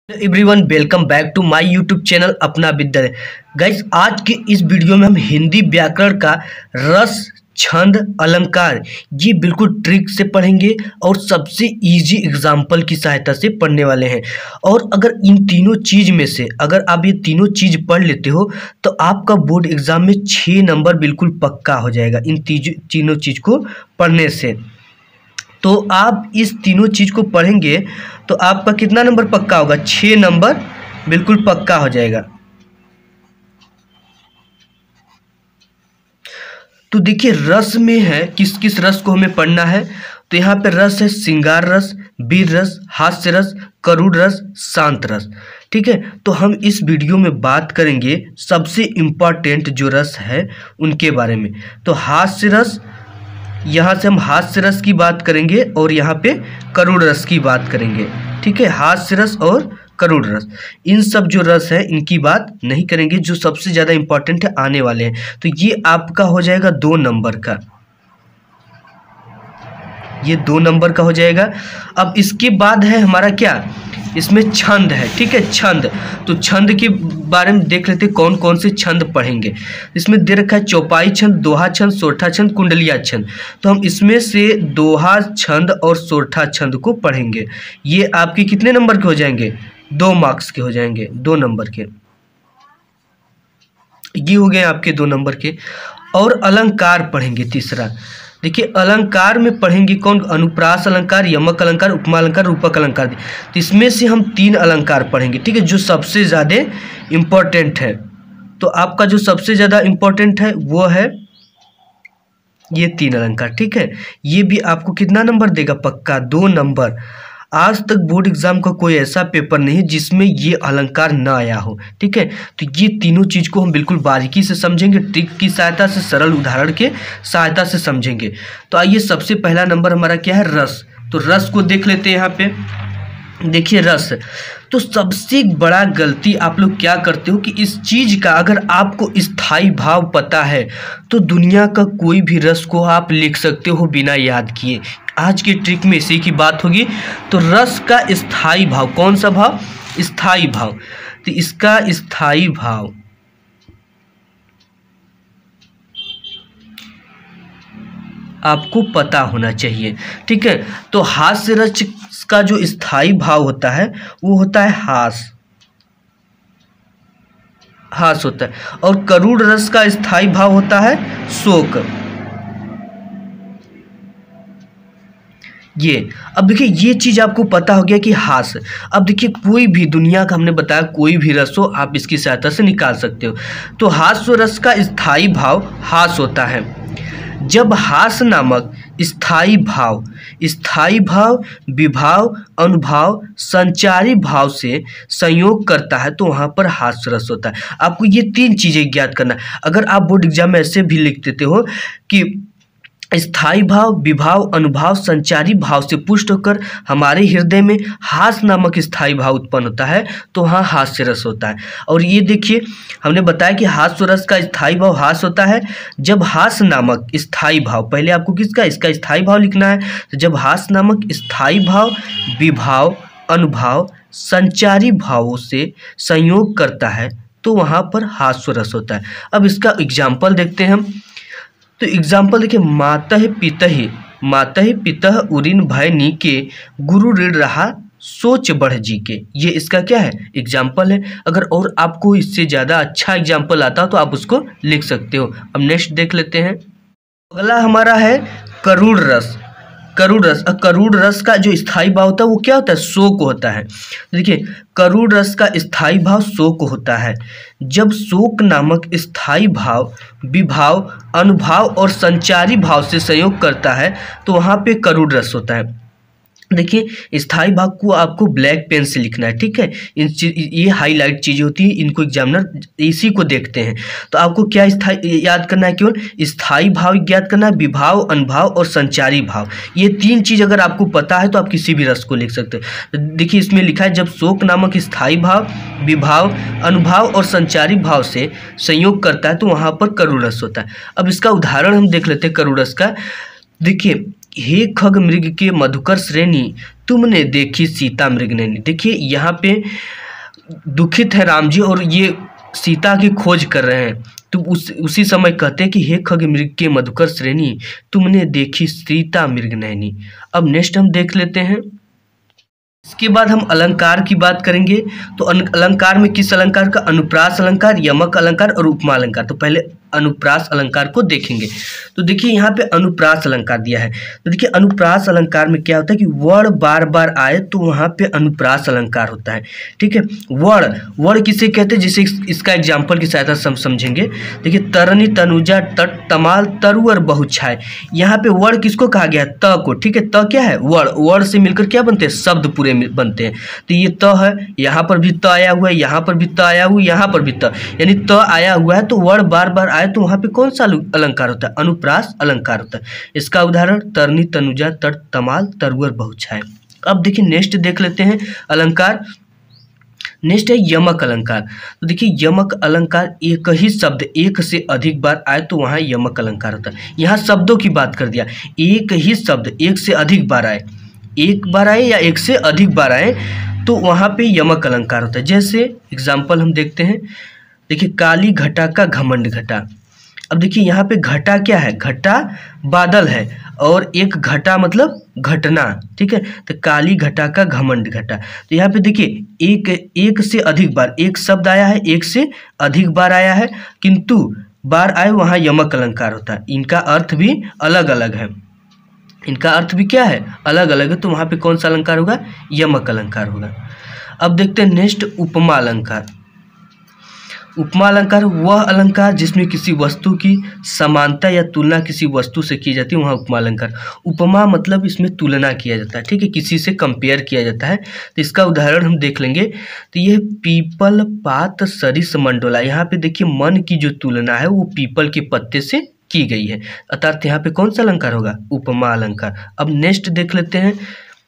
Everyone welcome back to my YouTube channel अपना विद्यालय। Guys, आज के इस वीडियो में हम हिंदी व्याकरण का रस, छंद, अलंकार ये बिल्कुल ट्रिक से पढ़ेंगे और सबसे इजी एग्जाम्पल की सहायता से पढ़ने वाले हैं। और अगर इन तीनों चीज़ में से अगर आप ये तीनों चीज़ पढ़ लेते हो तो आपका बोर्ड एग्जाम में 6 नंबर बिल्कुल पक्का हो जाएगा इन तीनों चीज़ को पढ़ने से। तो आप इस तीनों चीज़ को पढ़ेंगे तो आपका कितना नंबर पक्का होगा? 6 नंबर बिल्कुल पक्का हो जाएगा। तो देखिए, रस में है किस किस रस को हमें पढ़ना है। तो यहाँ पे रस है श्रृंगार रस, वीर रस, हास्य रस, करुण रस, शांत रस। ठीक है, तो हम इस वीडियो में बात करेंगे सबसे इम्पॉर्टेंट जो रस है उनके बारे में। तो हास्य रस, यहाँ से हम हास्य रस की बात करेंगे और यहाँ पे करुण रस की बात करेंगे। ठीक है, हास्य रस और करुण रस, इन सब जो रस है इनकी बात नहीं करेंगे। जो सबसे ज़्यादा इम्पोर्टेंट है आने वाले हैं। तो ये आपका हो जाएगा 2 नंबर का, ये 2 नंबर का हो जाएगा। अब इसके बाद है हमारा क्या, इसमें छंद है। ठीक है, छंद। तो छंद के बारे में देख लेते हैं कौन कौन से छंद पढ़ेंगे। इसमें दे रखा है चौपाई छंद, दोहा छंद, सोरठा छंद, कुंडलिया छंद। तो हम इसमें से दोहा छंद और सोरठा छंद को पढ़ेंगे। ये आपके कितने नंबर के हो जाएंगे? 2 मार्क्स के हो जाएंगे, 2 नंबर के। ये हो गए आपके 2 नंबर के। और अलंकार पढ़ेंगे तीसरा। देखिए, अलंकार में पढ़ेंगे कौन? अनुप्रास अलंकार, यमक अलंकार, उपमा अलंकार, रूपक अलंकार। तो इसमें से हम 3 अलंकार पढ़ेंगे। ठीक है, जो सबसे ज़्यादा इम्पोर्टेंट है। तो आपका जो सबसे ज़्यादा इम्पोर्टेंट है वो है ये 3 अलंकार। ठीक है, ये भी आपको कितना नंबर देगा? पक्का 2 नंबर। आज तक बोर्ड एग्जाम का कोई ऐसा पेपर नहीं जिसमें ये अलंकार ना आया हो। ठीक है, तो ये तीनों चीज़ को हम बिल्कुल बारीकी से समझेंगे, ट्रिक की सहायता से, सरल उदाहरण के सहायता से समझेंगे। तो आइए, सबसे पहला नंबर हमारा क्या है? रस। तो रस को देख लेते हैं। यहाँ पे देखिए रस। तो सबसे बड़ा गलती आप लोग क्या करते हो कि इस चीज़ का अगर आपको स्थाई भाव पता है तो दुनिया का कोई भी रस को आप लिख सकते हो बिना याद किए। आज की ट्रिक में इसी की बात होगी। तो रस का स्थाई भाव, कौन सा भाव? स्थाई भाव। तो इसका स्थाई भाव आपको पता होना चाहिए। ठीक है, तो हास्य रस का जो स्थाई भाव होता है वो होता है हास, हास होता है। और करुण रस का स्थाई भाव होता है शोक। ये अब देखिए, ये चीज़ आपको पता हो गया कि हास। अब देखिए, कोई भी दुनिया का हमने बताया कोई भी रस हो आप इसकी सहायता से निकाल सकते हो। तो हास्य रस का स्थाई भाव हास होता है। जब हास नामक स्थाई भाव विभाव, अनुभाव, संचारी भाव से संयोग करता है तो वहाँ पर हास्य रस होता है। आपको ये 3 चीज़ें ज्ञात करना है। अगर आप बोर्ड एग्जाम में ऐसे भी लिख देते हो कि स्थाई भाव, विभाव, अनुभाव, संचारी भाव से पुष्ट होकर हमारे हृदय में हास नामक स्थाई भाव उत्पन्न होता है तो वहाँ हास्य रस होता है। और ये देखिए, हमने बताया कि हास्य रस का स्थाई भाव हास होता है। जब हास नामक स्थाई भाव, पहले आपको किसका, इसका स्थाई भाव लिखना है। तो जब हास नामक स्थाई भाव विभाव, अनुभाव, संचारी भावों से संयोग करता है तो वहाँ पर हास्य रस होता है। अब इसका एग्जाम्पल देखते हैं हम। तो एग्जाम्पल देखिए, मातहि पितः उरिन भय नीके, गुरु ऋण रहा सोच बढ़ जी के। ये इसका क्या है? एग्जाम्पल है। अगर और आपको इससे ज़्यादा अच्छा एग्जाम्पल आता हो तो आप उसको लिख सकते हो। अब नेक्स्ट देख लेते हैं। अगला हमारा है करुण रस। करुण रस का जो स्थाई भाव होता है वो क्या होता है? शोक होता है। देखिए, करुण रस का स्थाई भाव शोक होता है। जब शोक नामक स्थाई भाव विभाव, अनुभाव और संचारी भाव से संयोग करता है तो वहाँ पे करुण रस होता है। देखिए, स्थाई भाव को आपको ब्लैक पेन से लिखना है। ठीक है, ये हाईलाइट चीज़ें होती है, इनको एग्जामिनर इसी को देखते हैं। तो आपको क्या याद करना है? केवल स्थाई भाव याद करना है, विभाव, अनुभाव और संचारी भाव। ये 3 चीज़ अगर आपको पता है तो आप किसी भी रस को लिख सकते हैं। देखिए, इसमें लिखा है जब शोक नामक स्थाई भाव विभाव, अनुभाव और संचारी भाव से संयोग करता है तो वहाँ पर करुण रस होता है। अब इसका उदाहरण हम देख लेते हैं करुण रस का। देखिए, हे खग मृग के मधुकर श्रेणी, तुमने देखी सीता मृग नैनी। देखिए यहाँ पे दुखित है राम जी और ये सीता की खोज कर रहे हैं, तो उसी समय कहते हैं कि हे खग मृग के मधुकर श्रेणी, तुमने देखी सीता मृग नैनी। अब नेक्स्ट हम देख लेते हैं, इसके बाद हम अलंकार की बात करेंगे। तो अलंकार में किस अलंकार का? अनुप्रास अलंकार, यमक अलंकार और उपमा अलंकार। तो पहले अनुप्रास अलंकार को देखेंगे। तो देखिए यहाँ पे अनुप्रास अलंकार दिया है। तो देखिए अनुप्रास अलंकार में क्या होता है कि वर्ण बार बार आए तो वहाँ पे अनुप्रास अलंकार होता है। ठीक है, वर्ण किसे कहते हैं, जिसे इसका एग्जाम्पल की सहायता से हम समझेंगे। देखिए तरनी तनुजा तट तमाल तरुअर बहुछाय, यहाँ पे वर्ण किसको कहा गया है? त को। ठीक है, त क्या है? वर्ण से मिलकर क्या बनते हैं? शब्द पूरे बनते हैं। तो ये त है, यहाँ पर भी त आया हुआ है, यहाँ पर भी त आया हुआ है, यहाँ पर भी त, यानी त आया हुआ है तो वर्ण बार बार आए तो वहाँ पे कौन सा अलंकार होता है? अनुप्रास अलंकार होता है। इसका उदाहरण तरनी तनुजा तट तमाल तरुअर बहुछाय। अब देखिए नेक्स्ट देख लेते हैं अलंकार। नेक्स्ट है यमक अलंकार। तो देखिए यमक अलंकार एक ही शब्द एक से अधिक बार आए तो वहाँ यमक अलंकार होता है। यहाँ शब्दों की बात कर दिया, एक ही शब्द एक से अधिक बार आए, एक बार आए या एक से अधिक बार आए तो वहाँ पे यमक अलंकार होता है। जैसे एग्जाम्पल हम देखते हैं, देखिए काली घटा का घमंड घटा। अब देखिए यहाँ पे घटा क्या है? घटा बादल है और एक घटा मतलब घटना। ठीक है, तो काली घटा का घमंड घटा। तो यहाँ पे देखिए एक से अधिक बार एक शब्द आया है, एक से अधिक बार आया है, किंतु बार आए वहाँ यमक अलंकार होता है। इनका अर्थ भी अलग अलग है, इनका अर्थ भी क्या है? अलग अलग है। तो वहाँ पे कौन सा अलंकार होगा? यमक अलंकार होगा। अब देखते हैं नेक्स्ट उपमा अलंकार। उपमा अलंकार वह अलंकार जिसमें किसी वस्तु की समानता या तुलना किसी वस्तु से की जाती है, वहाँ उपमा अलंकार। उपमा मतलब इसमें तुलना किया जाता है। ठीक है, किसी से कंपेयर किया जाता है। तो इसका उदाहरण हम देख लेंगे। तो यह पीपल पात सरिस मंडोला, यहाँ पे देखिए मन की जो तुलना है वो पीपल के पत्ते से की गई है, अर्थात यहाँ पे कौन सा अलंकार होगा? उपमा अलंकार। अब नेक्स्ट देख लेते हैं।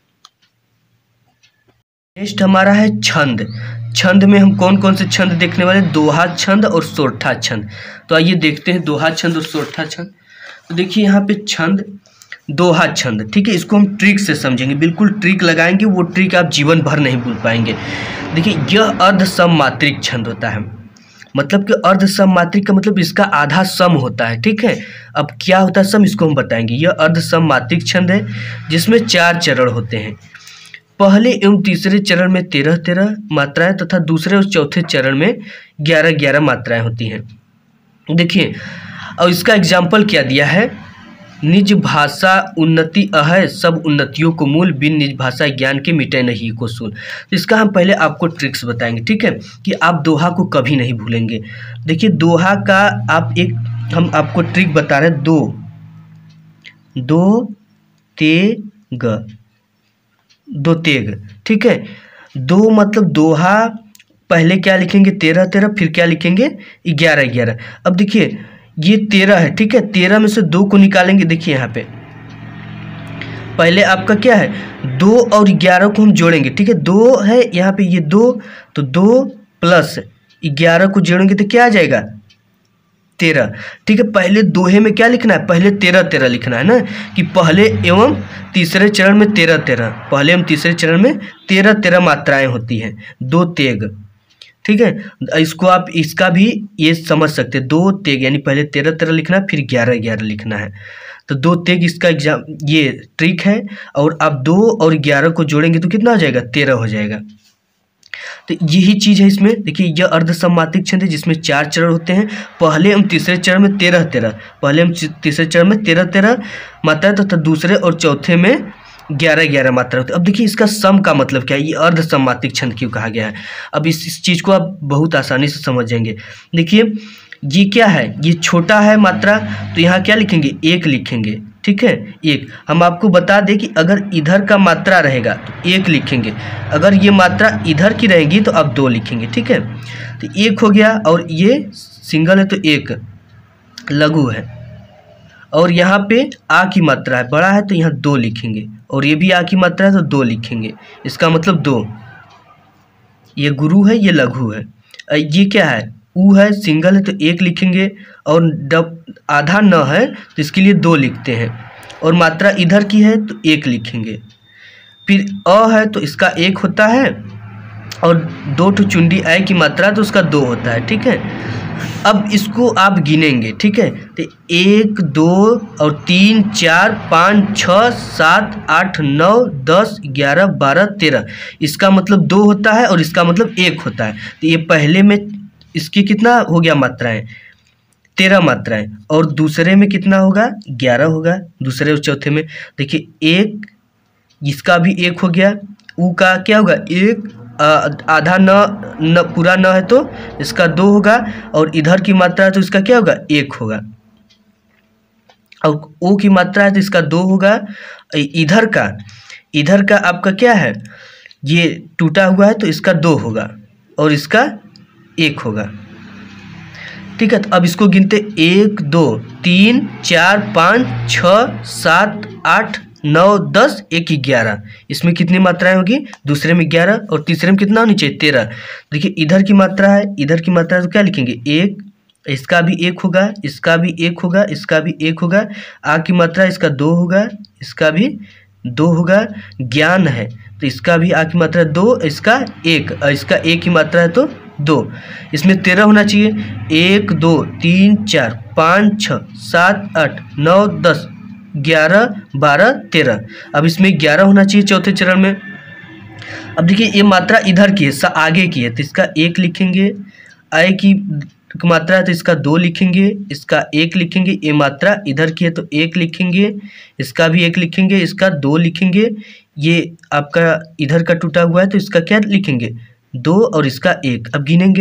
नेक्स्ट हमारा है छंद। छंद में हम कौन कौन से छंद देखने वाले? दोहा छंद और सोरठा छंद। तो आइए देखते हैं दोहा छंद और सोरठा छंद। तो देखिए यहाँ पे छंद, दोहा छंद। ठीक है, इसको हम ट्रिक से समझेंगे, बिल्कुल ट्रिक लगाएंगे, वो ट्रिक आप जीवन भर नहीं भूल पाएंगे। देखिए यह अर्ध सममात्रिक छंद होता है, मतलब कि अर्ध सममात्रिक का मतलब इसका आधा सम होता है। ठीक है, अब क्या होता है सम, इसको हम बताएंगे। यह अर्ध सममात्रिक छंद है जिसमें 4 चरण होते हैं। पहले एवं तीसरे चरण में 13-13 मात्राएं तथा दूसरे और चौथे चरण में 11-11 मात्राएं होती हैं। देखिए और इसका एग्जाम्पल क्या दिया है? निज भाषा उन्नति अहै, सब उन्नतियों को मूल, बिन निज भाषा ज्ञान के मिटे नहीं को सूल। तो इसका हम पहले आपको ट्रिक्स बताएंगे। ठीक है, कि आप दोहा को कभी नहीं भूलेंगे। देखिए दोहा का हम आपको ट्रिक बता रहे हैं। दो तेग। ठीक है, दो मतलब दोहा पहले क्या लिखेंगे? 13-13, फिर क्या लिखेंगे? 11-11। अब देखिए ये 13 है। ठीक है, 13 में से 2 को निकालेंगे। देखिए यहाँ पे पहले आपका क्या है? 2 और 11 को हम जोड़ेंगे। ठीक है, 2 है यहाँ पे, ये 2, तो 2 प्लस 11 को जोड़ेंगे तो क्या आ जाएगा? 13। ठीक है, पहले दोहे में क्या लिखना है? पहले 13-13 लिखना है ना, कि पहले एवं तीसरे चरण में 13-13, पहले एवं तीसरे चरण में 13-13 मात्राएं होती हैं। 2 तेग। ठीक है, इसको आप इसका भी ये समझ सकते हैं। 2 तेग यानी पहले 13-13 लिखना है, फिर 11-11 लिखना है। तो 2 तेग इसका एग्जाम ये ट्रिक है। और आप 2 और 11 को जोड़ेंगे तो कितना हो जाएगा? 13 हो जाएगा। तो यही चीज़ है इसमें। देखिए यह अर्ध सममात्रिक छंद है जिसमें 4 चरण होते हैं। पहले एवं तीसरे चरण में 13-13, पहले एवं तीसरे चरण में 13-13 मात्रा तथा दूसरे और चौथे में 11-11 मात्रा होती है। अब देखिए इसका सम का मतलब क्या है? ये अर्ध सममात्रिक छंद क्यों कहा गया है? अब इस चीज़ को आप बहुत आसानी से समझ जाएंगे। देखिए ये क्या है? ये छोटा है मात्रा, तो यहाँ क्या लिखेंगे? 1 लिखेंगे। ठीक है, 1। हम आपको बता दें कि अगर इधर का मात्रा रहेगा तो 1 लिखेंगे, अगर ये मात्रा इधर की रहेगी तो आप 2 लिखेंगे। ठीक है, तो 1 हो गया। और ये सिंगल है तो 1 लघु है। और यहाँ पे आ की मात्रा है, बड़ा है तो यहाँ 2 लिखेंगे। और ये भी आ की मात्रा है तो 2 लिखेंगे। इसका मतलब 2। ये गुरु है, ये लघु है। ये क्या है? ऊ है, सिंगल है तो 1 लिखेंगे। और आधा न है तो इसके लिए 2 लिखते हैं। और मात्रा इधर की है तो 1 लिखेंगे। फिर अ है तो इसका 1 होता है, और 2 ठो चुंडी आई की मात्रा तो उसका 2 होता है। ठीक है, अब इसको आप गिनेंगे। ठीक है, तो 1 2 और 3 4 5 6 7 8 9 10 11 12 13, इसका मतलब 2 होता है और इसका मतलब 1 होता है। तो ये पहले में इसकी कितना हो गया मात्राएं, 13 मात्राएं, और दूसरे में कितना होगा, 11 होगा। दूसरे और चौथे में देखिए 1, इसका भी 1 हो गया। ऊ का क्या होगा, 1 आधा न पूरा न है तो इसका 2 होगा, और इधर की मात्रा है तो इसका क्या होगा, 1 होगा। और ओ की मात्रा है तो इसका 2 होगा। इधर का आपका क्या है, ये टूटा हुआ है तो इसका 2 होगा और इसका 1 होगा। ठीक है, तो अब इसको गिनते 1 2 3 4 5 6 7 8 9 10 1 11, इसमें कितनी मात्राएं होगी, दूसरे में 11 और तीसरे में कितना होनी चाहिए, 13। देखिए इधर की मात्रा है, इधर की मात्रा तो क्या लिखेंगे, 1, इसका भी 1 होगा, इसका भी 1 होगा, इसका भी 1 होगा। आ की मात्रा इसका 2 होगा, इसका भी 2 होगा। ज्ञान है तो इसका भी आ की मात्रा 2, इसका 1, और इसका 1 की मात्रा है तो 2, इसमें 13 होना चाहिए। 1 2 3 4 5 6 7 8 9 10 11 12 13, अब इसमें 11 होना चाहिए चौथे चरण में। अब देखिए ये मात्रा इधर की है, आगे की है तो इसका 1 लिखेंगे। आय की मात्रा है तो इसका 2 लिखेंगे, इसका 1 लिखेंगे। ये मात्रा इधर की है तो 1 लिखेंगे, इसका भी 1 लिखेंगे, इसका 2 लिखेंगे। ये आपका इधर का टूटा हुआ है तो इसका क्या लिखेंगे, 2 और इसका 1। अब गिनेंगे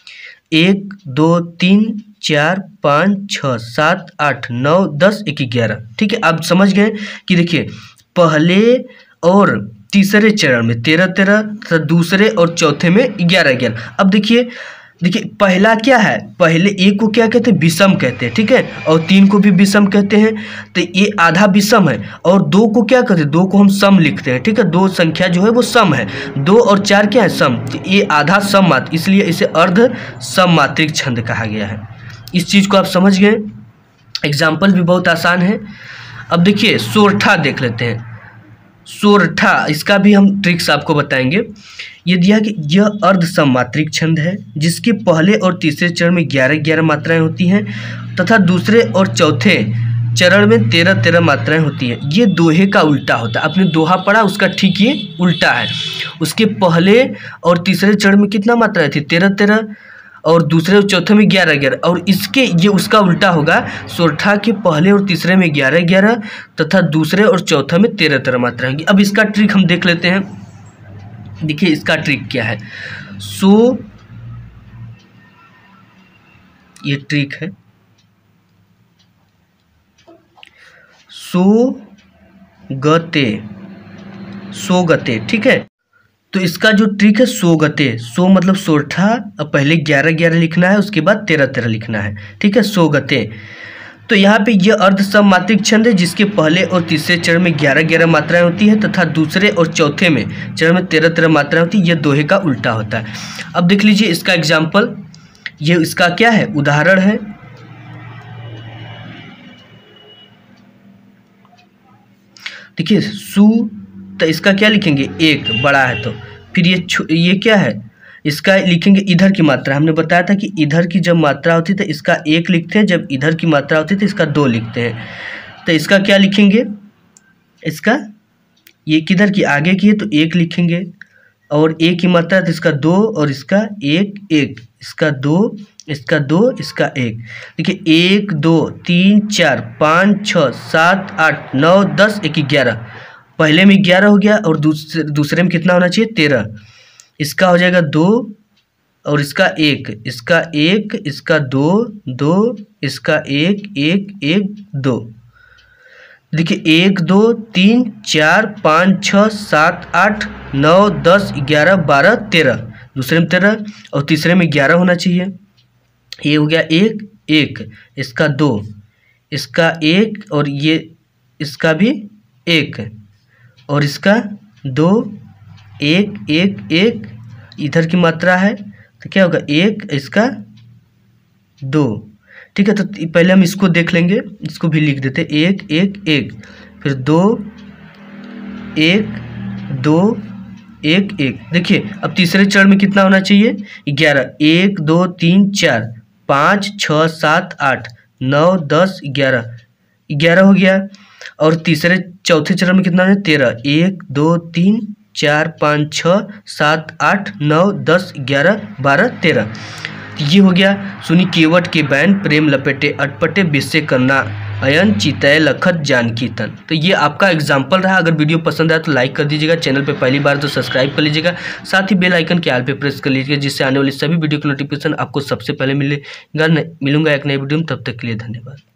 1 2 3 4 5 6 7 8 9 10 1 11। ठीक है, आप समझ गए कि देखिए पहले और तीसरे चरण में 13 13, तथा दूसरे और चौथे में 11 11। अब देखिए पहला क्या है, पहले 1 को क्या कहते हैं, विषम कहते हैं। ठीक है, और 3 को भी विषम कहते हैं, तो ये आधा विषम है। और 2 को क्या कहते हैं, 2 को हम सम लिखते हैं। ठीक है, 2 संख्या जो है वो सम है, 2 और 4 क्या है, सम। तो ये आधा सम मात्र, इसलिए इसे अर्ध सम मात्रिक छंद कहा गया है। इस चीज़ को आप समझ गए। एग्जाम्पल भी बहुत आसान है। अब देखिए सोरठा देख लेते हैं। सोरठा, इसका भी हम ट्रिक्स आपको बताएंगे। ये दिया कि यह अर्ध सममात्रिक छंद है जिसके पहले और तीसरे चरण में 11 11 मात्राएं होती हैं, तथा दूसरे और चौथे चरण में 13 13 मात्राएं होती हैं। ये दोहे का उल्टा होता है। आपने दोहा पढ़ा, उसका ठीक ये उल्टा है। उसके पहले और तीसरे चरण में कितना मात्राएं थी, 13 13, और दूसरे और चौथे में 11 11, और इसके ये उसका उल्टा होगा। सोरठा के पहले और तीसरे में 11 11, तथा दूसरे और चौथे में 13 13 मात्राएं होंगी। अब इसका ट्रिक हम देख लेते हैं। देखिए इसका ट्रिक क्या है। ये ट्रिक है, सोगते। ठीक है, तो इसका जो ट्रिक है सोगते, सो मतलब सोरठा, अब पहले 11 11 लिखना है, उसके बाद 13 13 लिखना है। ठीक है, सोगते। तो यहाँ पे यह अर्ध सममात्रिक छंद है जिसके पहले और तीसरे चरण में 11 11 मात्राएं होती हैं, तथा दूसरे और चौथे में चरण में 13 13 मात्राएं होती है। यह दोहे का उल्टा होता है। अब देख लीजिए इसका एग्जाम्पल, ये इसका क्या है, उदाहरण है। देखिए सु, तो इसका क्या लिखेंगे, 1 बड़ा है तो, फिर ये क्या है, इसका लिखेंगे इधर की मात्रा। हमने बताया था कि इधर की जब मात्रा होती है तो इसका 1 लिखते हैं, जब इधर की मात्रा होती है तो इसका 2 लिखते हैं। तो इसका क्या लिखेंगे, इसका ये किधर की, आगे की है तो 1 लिखेंगे, और 1 की मात्रा तो इसका 2 और इसका 1 1, इसका 2 इसका 2 इसका 1। देखिए 1 2 3 4 5 6 7 8 9 10 1 11, पहले में 11 हो गया और दूसरे में कितना होना चाहिए, 13। इसका हो जाएगा 2 और इसका 1, इसका 1 इसका 2 2, इसका 1 1 1 2। देखिए 1 2 3 4 5 6 7 8 9 10 11 12 13, दूसरे में 13 और तीसरे में 11 होना चाहिए। ये हो गया 1 1, इसका 2, इसका 1 और ये इसका भी 1, और इसका 2 1 1 1, इधर की मात्रा है तो क्या होगा 1, इसका 2। ठीक है। तो पहले हम इसको देख लेंगे, इसको भी लिख देते, 1 1 1, फिर 2 1 2 1 1। देखिए अब तीसरे चरण में कितना होना चाहिए, 11, 1 2 3 4 5 6 7 8 9 10 11, 11 हो गया। और चौथे चरण में कितना है, 13, 1 2 3 4 5 6 7 8 9 10 11 12 13। ये हो गया। सुनी केवट के बैन प्रेम लपेटे अटपटे बिस्से करना अयन चितय लखत जानकी तन। तो ये आपका एग्जाम्पल रहा। अगर वीडियो पसंद आया तो लाइक कर दीजिएगा, चैनल पे पहली बार तो सब्सक्राइब कर लीजिएगा, साथ ही बेल आइकन के आल पे प्रेस कर लीजिएगा, जिससे आने वाली सभी वीडियो की नोटिफिकेशन आपको सबसे पहले मिलूंगा एक नई वीडियो में। तब तक के लिए धन्यवाद।